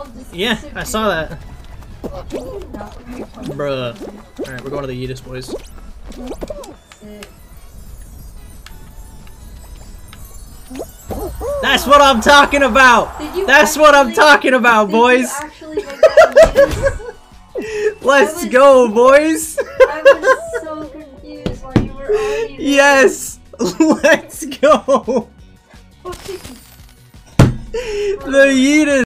just Yeah, I saw that. disappeared. Bruh. Alright, we're going to the Yeetus, boys. Sick. That's what I'm talking about! Did you That's what I'm actually- talking about, boys! Did you actually make that Yeetus? Let's go, boys! I was so confused while you were already there. Yes! Let's go! The Yeetus!